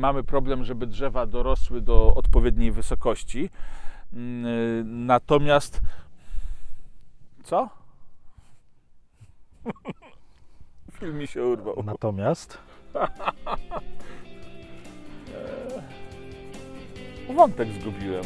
mamy problem, żeby drzewa dorosły do odpowiedniej wysokości. Natomiast... Co? Film mi się urwał. Natomiast... Wątek zgubiłem.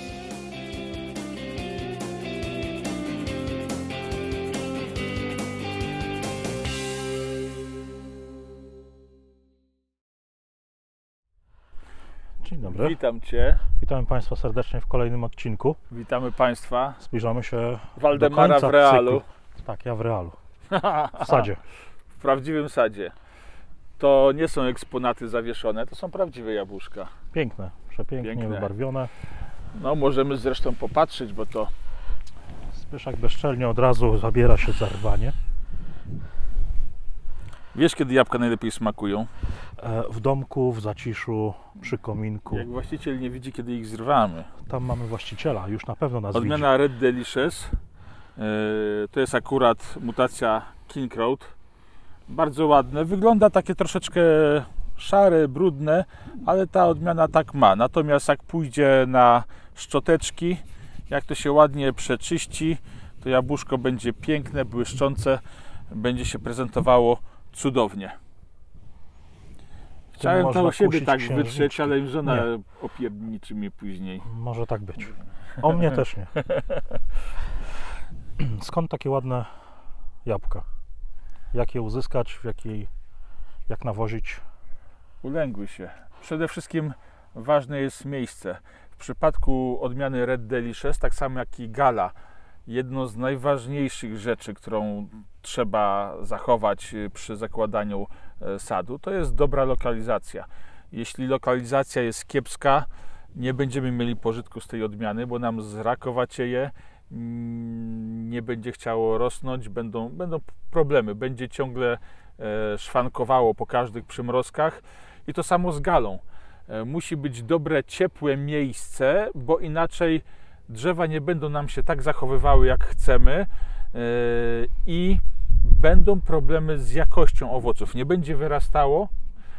Dzień dobry. Witam Cię. Witamy Państwa serdecznie w kolejnym odcinku. Witamy Państwa. Zbliżamy się Waldemara do końca w realu. Cyklu. Tak, ja w realu. W sadzie. W prawdziwym sadzie. To nie są eksponaty zawieszone, to są prawdziwe jabłuszka. Piękne, przepięknie wybarwione. No, możemy zresztą popatrzeć, bo to... Zbyszek bezczelnie od razu zabiera się za rwanie. Wiesz, kiedy jabłka najlepiej smakują? W domku, w zaciszu, przy kominku. Jak właściciel nie widzi, kiedy ich zrywamy. Tam mamy właściciela, już na pewno nas Odmiana widzi. Red Delicious. To jest akurat mutacja King Road. Bardzo ładne. Wygląda takie troszeczkę szare, brudne, ale ta odmiana tak ma. Natomiast jak pójdzie na szczoteczki, jak to się ładnie przeczyści, to jabłuszko będzie piękne, błyszczące, będzie się prezentowało cudownie. Chciałem to u siebie tak wytrzeć, ale im żona opierniczy mnie później. Może tak być. O mnie też nie. Skąd takie ładne jabłka? Jak je uzyskać, jak nawozić? Ulęgły się. Przede wszystkim ważne jest miejsce. W przypadku odmiany Red Delicious, tak samo jak i Gala, jedną z najważniejszych rzeczy, którą trzeba zachować przy zakładaniu sadu, to jest dobra lokalizacja. Jeśli lokalizacja jest kiepska, nie będziemy mieli pożytku z tej odmiany, bo nam zrakowacieje, nie będzie chciało rosnąć, będą problemy, będzie ciągle szwankowało po każdych przymrozkach i to samo z Galą. Musi być dobre, ciepłe miejsce, bo inaczej drzewa nie będą nam się tak zachowywały, jak chcemy i będą problemy z jakością owoców. Nie będzie wyrastało,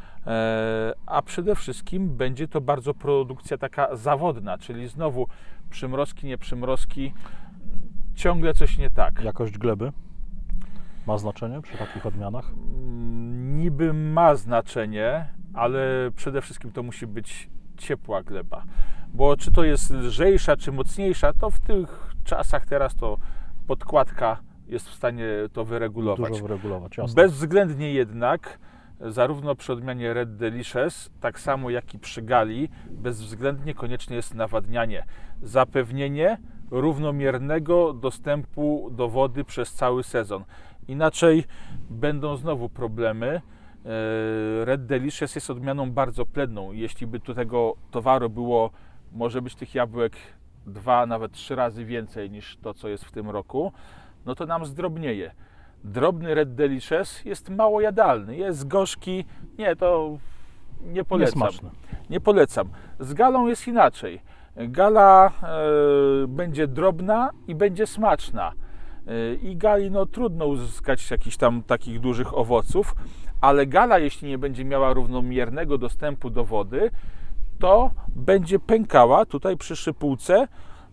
a przede wszystkim będzie to bardzo produkcja taka zawodna, czyli znowu przymrozki, nie przymrozki, ciągle coś nie tak. Jakość gleby ma znaczenie przy takich odmianach? Niby ma znaczenie, ale przede wszystkim to musi być ciepła gleba, bo czy to jest lżejsza, czy mocniejsza, to w tych czasach teraz to podkładka jest w stanie to wyregulować. Dużo wyregulować, jasne. Bezwzględnie jednak, zarówno przy odmianie Red Delicious, tak samo jak i przy Gali, bezwzględnie konieczne jest nawadnianie. Zapewnienie równomiernego dostępu do wody przez cały sezon. Inaczej będą znowu problemy. Red Delicious jest odmianą bardzo pledną. Jeśli by tu tego towaru było, może być tych jabłek 2, nawet 3 razy więcej niż to, co jest w tym roku, no to nam zdrobnieje. Drobny Red Delicious jest mało jadalny, jest gorzki, nie, to nie polecam. Niesmaczny. Nie polecam. Z Galą jest inaczej. Gala będzie drobna i będzie smaczna. I Gali no, trudno uzyskać jakichś tam takich dużych owoców, ale Gala, jeśli nie będzie miała równomiernego dostępu do wody, to będzie pękała tutaj przy szypułce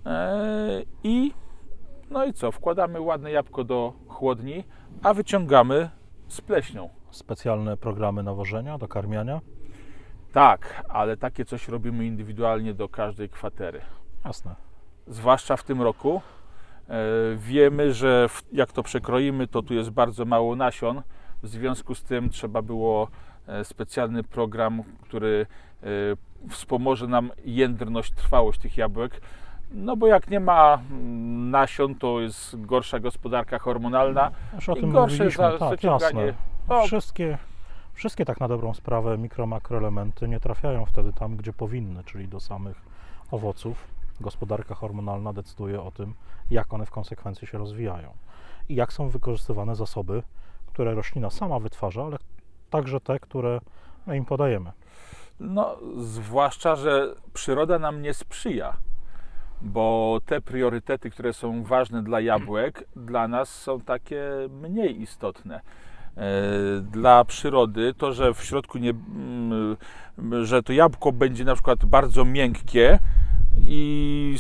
i no i co? Wkładamy ładne jabłko do chłodni, a wyciągamy z pleśnią. Specjalne programy nawożenia, dokarmiania? Tak, ale takie coś robimy indywidualnie do każdej kwatery. Jasne. Zwłaszcza w tym roku. Wiemy, że jak to przekroimy, to tu jest bardzo mało nasion. W związku z tym trzeba było specjalny program, który wspomoże nam jędrność, trwałość tych jabłek. No bo jak nie ma nasion, to jest gorsza gospodarka hormonalna o i tym gorsze zaciąganie. Wszystkie tak na dobrą sprawę mikro-makroelementy nie trafiają wtedy tam, gdzie powinny, czyli do samych owoców. Gospodarka hormonalna decyduje o tym, jak one w konsekwencji się rozwijają i jak są wykorzystywane zasoby, które roślina sama wytwarza, ale także te, które my im podajemy. No, zwłaszcza, że przyroda nam nie sprzyja, bo te priorytety, które są ważne dla jabłek, dla nas są takie mniej istotne. Dla przyrody to, że w środku że to jabłko będzie na przykład bardzo miękkie i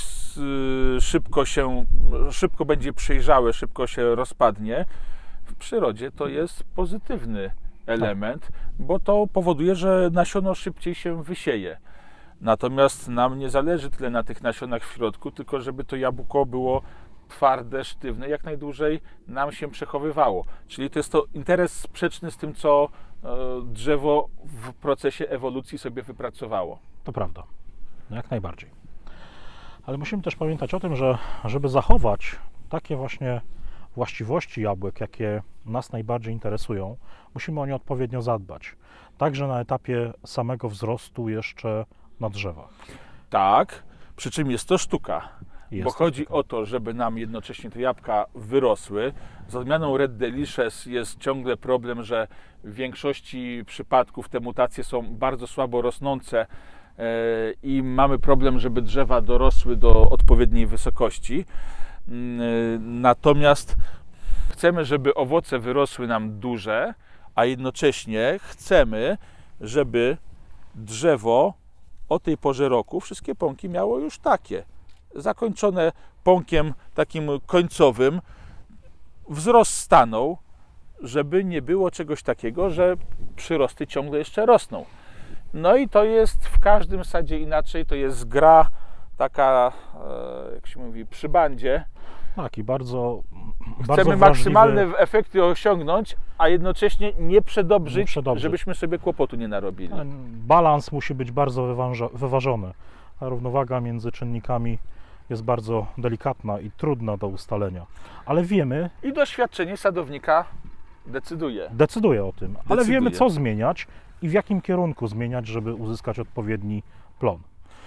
szybko będzie przejrzałe, szybko się rozpadnie. W przyrodzie to jest pozytywny element, bo to powoduje, że nasiono szybciej się wysieje. Natomiast nam nie zależy tyle na tych nasionach w środku, tylko żeby to jabłko było twarde, sztywne, jak najdłużej nam się przechowywało. Czyli to jest to interes sprzeczny z tym, co drzewo w procesie ewolucji sobie wypracowało. To prawda, no jak najbardziej. Ale musimy też pamiętać o tym, że żeby zachować takie właśnie właściwości jabłek, jakie nas najbardziej interesują, musimy o nie odpowiednio zadbać. Także na etapie samego wzrostu jeszcze na drzewach. Tak, przy czym jest to sztuka. Bo chodzi o to, żeby nam jednocześnie te jabłka wyrosły. Z odmianą Red Delicious jest ciągle problem, że w większości przypadków te mutacje są bardzo słabo rosnące i mamy problem, żeby drzewa dorosły do odpowiedniej wysokości. Natomiast chcemy, żeby owoce wyrosły nam duże, a jednocześnie chcemy, żeby drzewo o tej porze roku wszystkie pąki miało już takie, zakończone pąkiem takim końcowym. Wzrost stanął, żeby nie było czegoś takiego, że przyrosty ciągle jeszcze rosną. No i to jest w każdym sadzie inaczej, to jest gra taka, jak się mówi, przy bandzie. Tak, i bardzo chcemy maksymalne efekty osiągnąć, a jednocześnie nie przedobrzyć, żebyśmy sobie kłopotu nie narobili. Balans musi być bardzo wyważony. A równowaga między czynnikami jest bardzo delikatna i trudna do ustalenia. Ale wiemy... I doświadczenie sadownika decyduje. Decyduje o tym. Ale wiemy, co zmieniać i w jakim kierunku zmieniać, żeby uzyskać odpowiedni plon.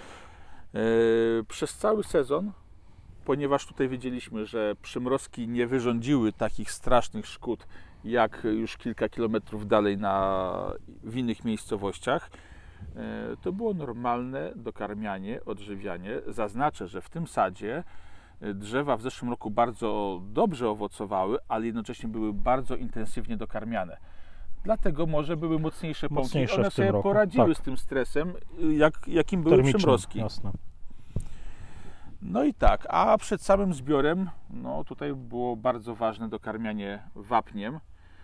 Przez cały sezon, ponieważ tutaj wiedzieliśmy, że przymrozki nie wyrządziły takich strasznych szkód, jak już kilka kilometrów dalej w innych miejscowościach, to było normalne dokarmianie, odżywianie. Zaznaczę, że w tym sadzie drzewa w zeszłym roku bardzo dobrze owocowały, ale jednocześnie były bardzo intensywnie dokarmiane. Dlatego może były mocniejsze pąki. One sobie poradziły z tym stresem, jakim były przymrozki. Jasne. No i tak, a przed samym zbiorem, no tutaj było bardzo ważne dokarmianie wapniem,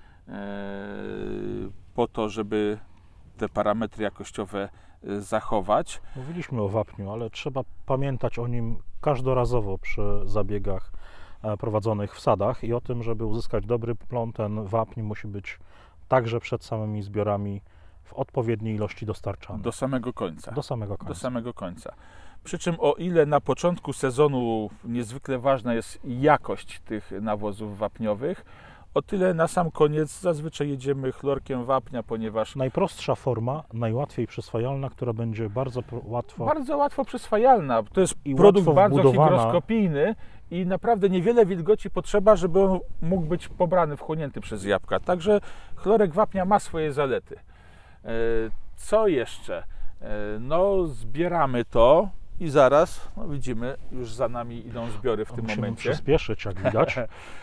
po to, żeby te parametry jakościowe zachować. Mówiliśmy o wapniu, ale trzeba pamiętać o nim każdorazowo przy zabiegach prowadzonych w sadach i o tym, żeby uzyskać dobry plon, ten wapń musi być także przed samymi zbiorami w odpowiedniej ilości dostarczany. Do samego końca. Do samego końca. Do samego końca. Przy czym o ile na początku sezonu niezwykle ważna jest jakość tych nawozów wapniowych, o tyle na sam koniec zazwyczaj jedziemy chlorkiem wapnia, ponieważ... Najprostsza forma, najłatwiej przyswajalna, która będzie bardzo łatwo... Bardzo łatwo przyswajalna. To jest produkt bardzo hygroskopijny i naprawdę niewiele wilgoci potrzeba, żeby on mógł być pobrany, wchłonięty przez jabłka. Także chlorek wapnia ma swoje zalety. Co jeszcze? No, zbieramy to i zaraz, no widzimy, już za nami idą zbiory w tym momencie. Musimy przyspieszyć, jak widać.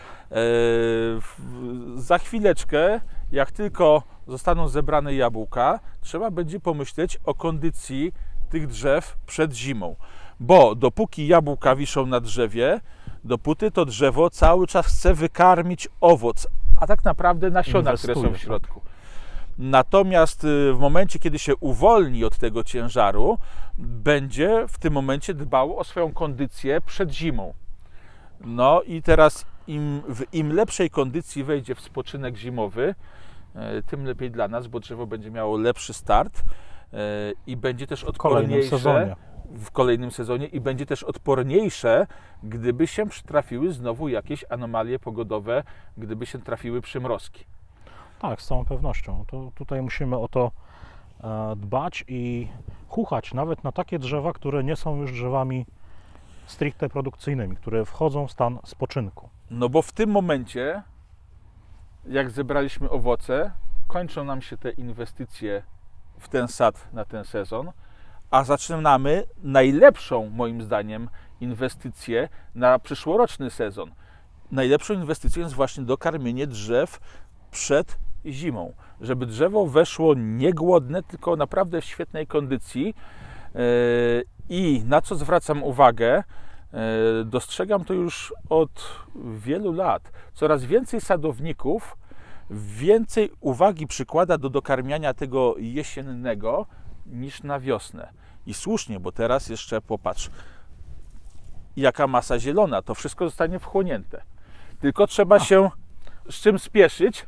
Za chwileczkę, jak tylko zostaną zebrane jabłka, trzeba będzie pomyśleć o kondycji tych drzew przed zimą. Bo dopóki jabłka wiszą na drzewie, dopóty to drzewo cały czas chce wykarmić owoc, a tak naprawdę nasiona, które są w środku. Natomiast w momencie, kiedy się uwolni od tego ciężaru, będzie w tym momencie dbało o swoją kondycję przed zimą. No i teraz im lepszej kondycji wejdzie w spoczynek zimowy, tym lepiej dla nas, bo drzewo będzie miało lepszy start i będzie też odporniejsze w kolejnym sezonie i będzie też odporniejsze, gdyby się przytrafiły znowu jakieś anomalie pogodowe, gdyby się trafiły przymrozki. Tak, z całą pewnością. Tutaj musimy o to dbać i chuchać nawet na takie drzewa, które nie są już drzewami stricte produkcyjnymi, które wchodzą w stan spoczynku. No bo w tym momencie, jak zebraliśmy owoce, kończą nam się te inwestycje w ten sad na ten sezon, a zaczynamy najlepszą, moim zdaniem, inwestycję na przyszłoroczny sezon. Najlepszą inwestycją jest właśnie dokarmienie drzew przed zimą, żeby drzewo weszło nie głodne, tylko naprawdę w świetnej kondycji. I na co zwracam uwagę, dostrzegam to już od wielu lat. Coraz więcej sadowników więcej uwagi przykłada do dokarmiania tego jesiennego niż na wiosnę. I słusznie, bo teraz jeszcze popatrz, jaka masa zielona, to wszystko zostanie wchłonięte. Tylko trzeba się z czym spieszyć,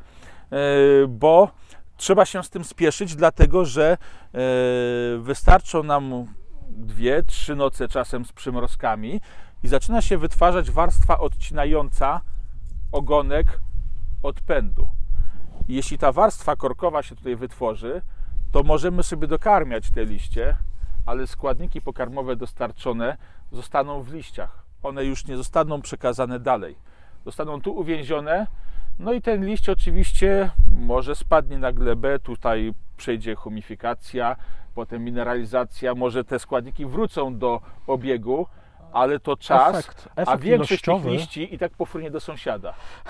bo trzeba się z tym spieszyć, dlatego że wystarczą nam 2-3 noce czasem z przymrozkami i zaczyna się wytwarzać warstwa odcinająca ogonek od pędu. I jeśli ta warstwa korkowa się tutaj wytworzy, to możemy sobie dokarmiać te liście, ale składniki pokarmowe dostarczone zostaną w liściach. One już nie zostaną przekazane dalej. Zostaną tu uwięzione, no i ten liść oczywiście może spadnie na glebę, tutaj przejdzie humifikacja, potem mineralizacja, może te składniki wrócą do obiegu, ale to czas, efekt a większość tych ilościowy liści i tak pofrunie do sąsiada.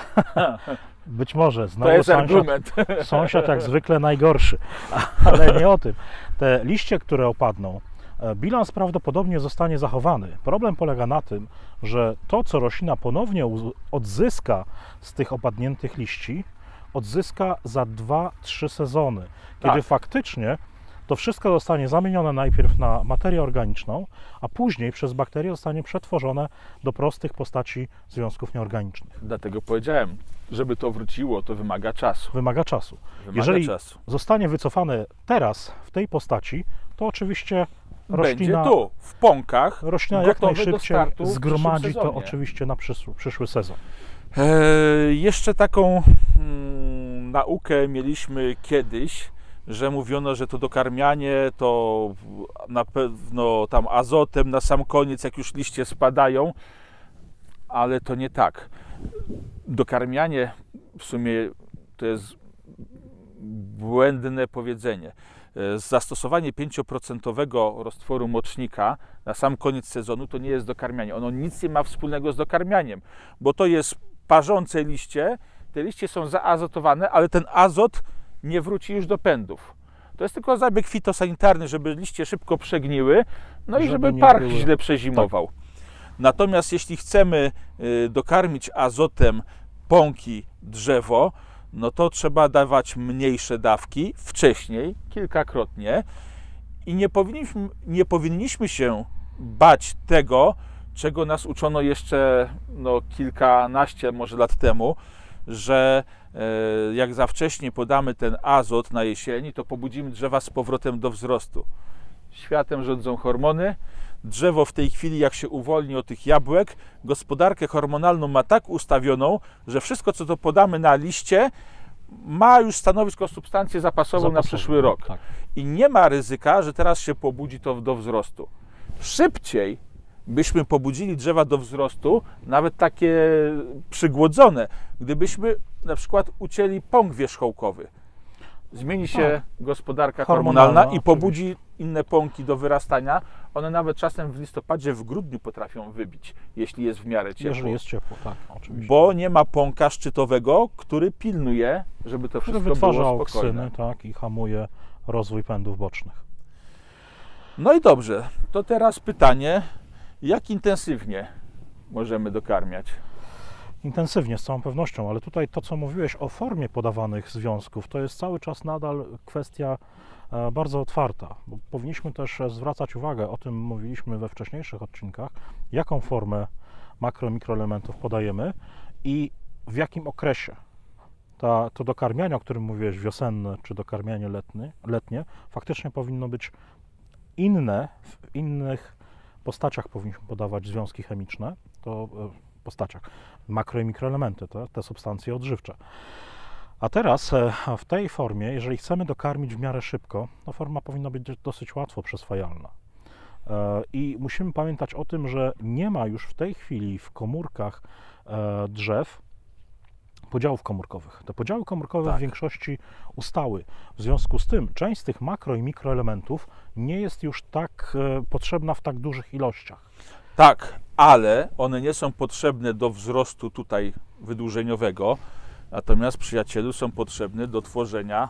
Być może, To znowu jest argument. sąsiad jak zwykle najgorszy, ale nie o tym. Te liście, które opadną, bilans prawdopodobnie zostanie zachowany. Problem polega na tym, że to, co roślina ponownie odzyska z tych opadniętych liści, odzyska za 2-3 sezony, kiedy faktycznie to wszystko zostanie zamienione najpierw na materię organiczną, a później przez bakterie zostanie przetworzone do prostych postaci związków nieorganicznych. Dlatego powiedziałem, żeby to wróciło, to wymaga czasu. Wymaga czasu. Jeżeli zostanie wycofane teraz w tej postaci, to oczywiście roślina, będzie tu, w pąkach, roślina jak najszybciej zgromadzi to oczywiście na przyszły sezon. Jeszcze taką naukę mieliśmy kiedyś, że mówiono, że to dokarmianie to na pewno tam azotem na sam koniec, jak już liście spadają, ale to nie tak. Dokarmianie w sumie to jest błędne powiedzenie. Zastosowanie 5% roztworu mocznika na sam koniec sezonu to nie jest dokarmianie. Ono nic nie ma wspólnego z dokarmianiem, bo to jest parzące liście, te liście są zaazotowane, ale ten azot nie wróci już do pędów. To jest tylko zabieg fitosanitarny, żeby liście szybko przegniły, no i żeby parch źle przezimował. Tak. Natomiast jeśli chcemy dokarmić azotem pąki, drzewo, no to trzeba dawać mniejsze dawki wcześniej, kilkakrotnie i nie powinniśmy się bać tego, czego nas uczono jeszcze kilkanaście może lat temu, że jak za wcześnie podamy ten azot na jesieni, to pobudzimy drzewa z powrotem do wzrostu. Światem rządzą hormony. Drzewo w tej chwili, jak się uwolni od tych jabłek, gospodarkę hormonalną ma tak ustawioną, że wszystko, co to podamy na liście, ma już stanowić substancję zapasową na przyszły rok. Tak. I nie ma ryzyka, że teraz się pobudzi to do wzrostu. Szybciej byśmy pobudzili drzewa do wzrostu, nawet takie przygłodzone, gdybyśmy na przykład ucięli pąk wierzchołkowy. Zmieni się gospodarka hormonalna i pobudzi inne pąki do wyrastania. One nawet czasem w listopadzie, w grudniu potrafią wybić, jeśli jest w miarę ciepło. Jeżeli jest ciepło, tak, oczywiście. Bo nie ma pąka szczytowego, który pilnuje, żeby to wszystko było spokojne. Wytwarza oksyny, tak, i hamuje rozwój pędów bocznych. No i dobrze, to teraz pytanie, jak intensywnie możemy dokarmiać? Intensywnie, z całą pewnością, ale tutaj to, co mówiłeś o formie podawanych związków, to jest cały czas nadal kwestia bardzo otwarta, bo powinniśmy też zwracać uwagę, o tym mówiliśmy we wcześniejszych odcinkach, jaką formę makro- i mikroelementów podajemy i w jakim okresie. To dokarmianie, o którym mówiłeś, wiosenne czy dokarmianie letnie, faktycznie powinno być inne, w innych postaciach powinniśmy podawać związki chemiczne, to postaciach, makro- i mikroelementy, te substancje odżywcze. A teraz w tej formie, jeżeli chcemy dokarmić w miarę szybko, to forma powinna być dosyć łatwo przyswajalna. I musimy pamiętać o tym, że nie ma już w tej chwili w komórkach drzew podziałów komórkowych. Te podziały komórkowe w większości ustały. W związku z tym część z tych makro- i mikroelementów nie jest już tak potrzebna w tak dużych ilościach. Tak, ale one nie są potrzebne do wzrostu tutaj wydłużeniowego. Natomiast, przyjacielu, są potrzebne do tworzenia,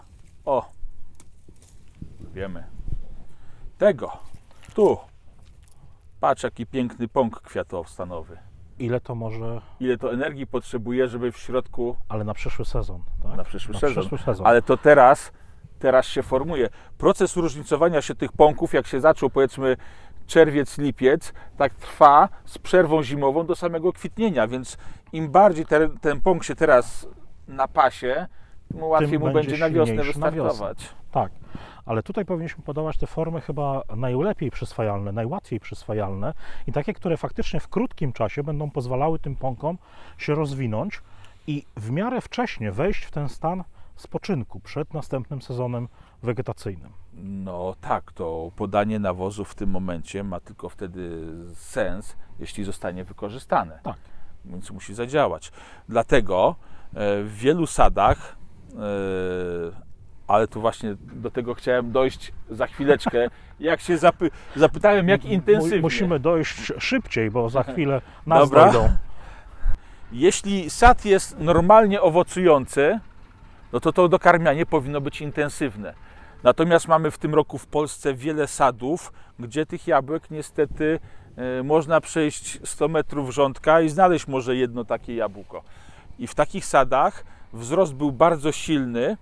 wiemy, tego, tu. Patrz, jaki piękny pąk kwiatowo-stanowy. Ile to może... Ile to energii potrzebuje, żeby w środku... Ale na przyszły sezon, tak? Na przyszły sezon. sezon. Ale to teraz się formuje. Proces różnicowania się tych pąków, jak się zaczął, powiedzmy, czerwiec, lipiec, tak trwa z przerwą zimową do samego kwitnienia, więc im bardziej ten pąk się teraz napasie, tym łatwiej mu będzie na wiosnę wystartować. Tak, ale tutaj powinniśmy podawać te formy chyba najlepiej przyswajalne, najłatwiej przyswajalne i takie, które faktycznie w krótkim czasie będą pozwalały tym pąkom się rozwinąć i w miarę wcześnie wejść w ten stan spoczynku przed następnym sezonem wegetacyjnym. No tak, to podanie nawozu w tym momencie ma tylko wtedy sens, jeśli zostanie wykorzystane. Tak. Więc musi zadziałać. Dlatego w wielu sadach, ale tu właśnie do tego chciałem dojść za chwileczkę, jak się zapytałem, jak intensywnie. Musimy dojść szybciej, bo za chwilę nas Dobra. dojdą. Jeśli sad jest normalnie owocujący, no to dokarmianie powinno być intensywne. Natomiast mamy w tym roku w Polsce wiele sadów, gdzie tych jabłek niestety można przejść 100 metrów rządka i znaleźć może jedno takie jabłko. I w takich sadach wzrost był bardzo silny,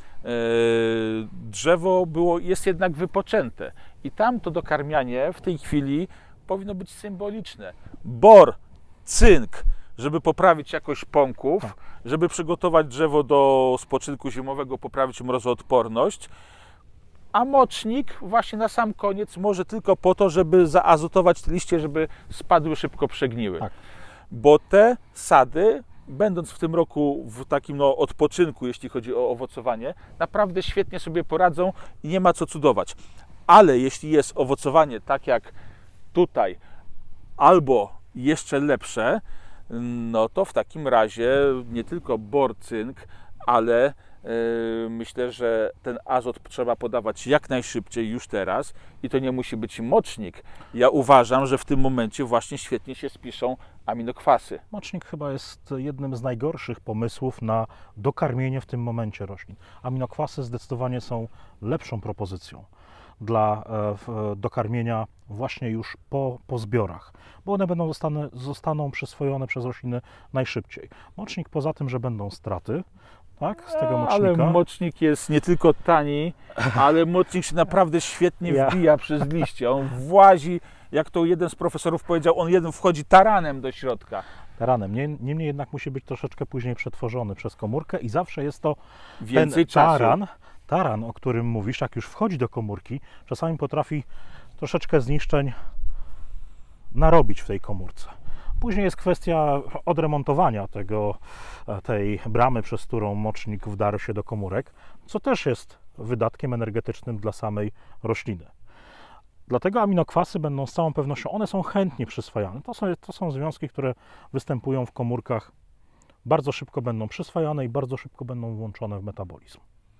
drzewo jest jednak wypoczęte. I tam to dokarmianie w tej chwili powinno być symboliczne. Bor, cynk, żeby poprawić jakość pąków, żeby przygotować drzewo do spoczynku zimowego, poprawić mrozoodporność, a mocznik właśnie na sam koniec może tylko po to, żeby zaazotować te liście, żeby spadły, szybko przegniły. Tak. Bo te sady, będąc w tym roku w takim odpoczynku, jeśli chodzi o owocowanie, naprawdę świetnie sobie poradzą i nie ma co cudować. Ale jeśli jest owocowanie tak jak tutaj, albo jeszcze lepsze, no to w takim razie nie tylko bor, cynk, ale myślę, że ten azot trzeba podawać jak najszybciej już teraz i to nie musi być mocznik. Ja uważam, że w tym momencie właśnie świetnie się spiszą aminokwasy. Mocznik chyba jest jednym z najgorszych pomysłów na dokarmienie w tym momencie roślin. Aminokwasy zdecydowanie są lepszą propozycją dla dokarmienia właśnie już po zbiorach, bo one zostaną przyswojone przez rośliny najszybciej. Mocznik poza tym, że będą straty, tak, z tego mocznika. Ale mocznik jest nie tylko tani, ale mocznik się naprawdę świetnie wbija przez liście. On włazi, jak to jeden z profesorów powiedział, on wchodzi taranem do środka. Taranem. Niemniej jednak musi być troszeczkę później przetworzony przez komórkę i zawsze jest to więcej ten czasu. Taran, o którym mówisz, jak już wchodzi do komórki, czasami potrafi troszeczkę zniszczeń narobić w tej komórce. Później jest kwestia odremontowania tej bramy, przez którą mocznik wdarł się do komórek, co też jest wydatkiem energetycznym dla samej rośliny. Dlatego aminokwasy będą z całą pewnością, one są chętnie przyswajane. To są związki, które występują w komórkach, bardzo szybko będą przyswajane i bardzo szybko będą włączone w metabolizm.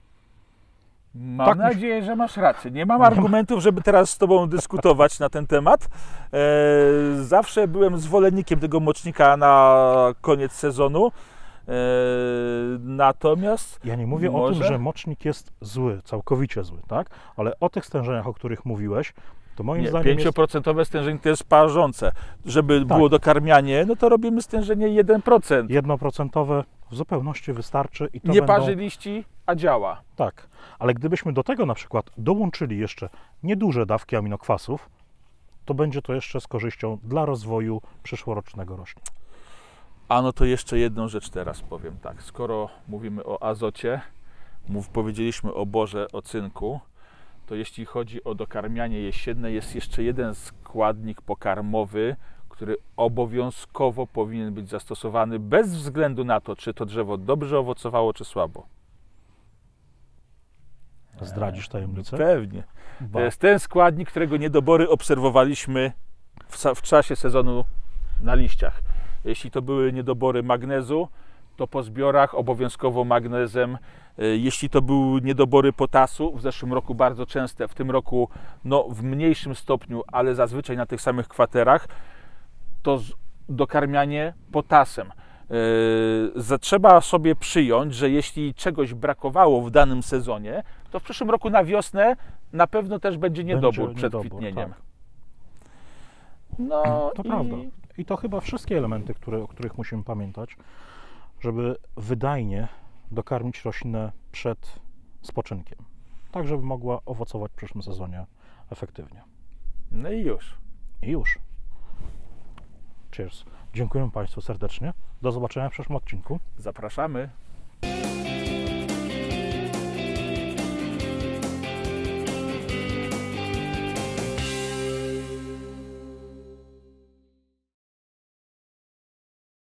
Mam nadzieję, że masz rację. Nie mam argumentów, żeby teraz z Tobą dyskutować na ten temat. Zawsze byłem zwolennikiem tego mocznika na koniec sezonu. Natomiast... Ja nie mówię o tym, że mocznik jest zły, całkowicie zły, tak? Ale o tych stężeniach, o których mówiłeś, to moim zdaniem 5% stężenie to jest parzące. Żeby było dokarmianie, no to robimy stężenie 1%. 1% w zupełności wystarczy. I to nie parzy liści, a działa. Tak, ale gdybyśmy do tego na przykład dołączyli jeszcze nieduże dawki aminokwasów, to będzie to jeszcze z korzyścią dla rozwoju przyszłorocznego roślin. A no to jeszcze jedną rzecz teraz powiem tak. Skoro mówimy o azocie, powiedzieliśmy o borze, o cynku, to jeśli chodzi o dokarmianie jesienne, jest jeszcze jeden składnik pokarmowy, który obowiązkowo powinien być zastosowany bez względu na to, czy to drzewo dobrze owocowało, czy słabo. Zdradzisz tajemnicę? Pewnie. To jest ten składnik, którego niedobory obserwowaliśmy w czasie sezonu na liściach. Jeśli to były niedobory magnezu, to po zbiorach obowiązkowo magnezem. Jeśli to były niedobory potasu, w zeszłym roku bardzo częste, w tym roku w mniejszym stopniu, ale zazwyczaj na tych samych kwaterach, to dokarmianie potasem. Trzeba sobie przyjąć, że jeśli czegoś brakowało w danym sezonie, to w przyszłym roku na wiosnę na pewno też będzie niedobór przed kwitnieniem. Tak. No to prawda. I to chyba wszystkie elementy, o których musimy pamiętać, żeby wydajnie dokarmić roślinę przed spoczynkiem, tak żeby mogła owocować w przyszłym sezonie efektywnie. No i już. I już. Cheers. Dziękuję Państwu serdecznie. Do zobaczenia w przyszłym odcinku. Zapraszamy.